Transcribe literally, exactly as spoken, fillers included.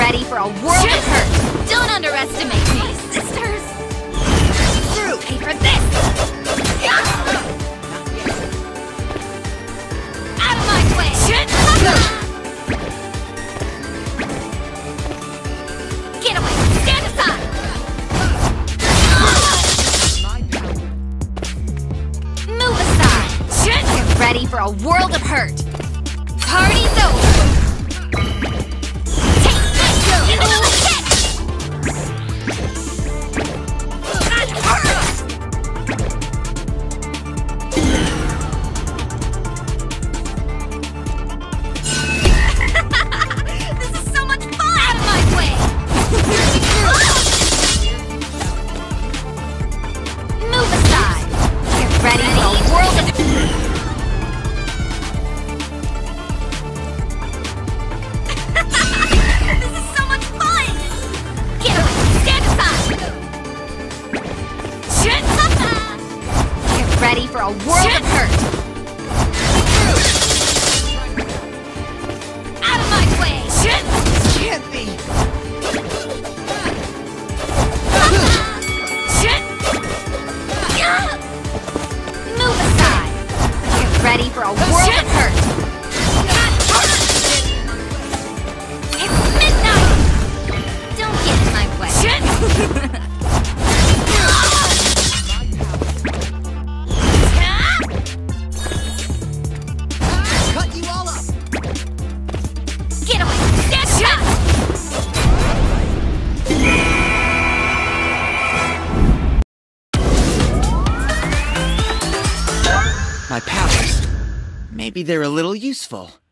ready for a world of hurt. Don't underestimate me, sisters. Through. Pay for this. Out of my way. Get away. Stand aside. Move aside. Get ready for a world of hurt. Party's over. Take this. Into the pit. That hurts. This is so much fun. Out of my way. Move aside. Get ready for a world of... This is so much fun! Get away! Stand aside! Get ready for a world of hurt! Out of my way! Can't be. Move aside! Get ready for a world of hurt! It's midnight! Don't get in my way! Cut you all up. Get away! Stand aside! My powers. Maybe they're a little useful.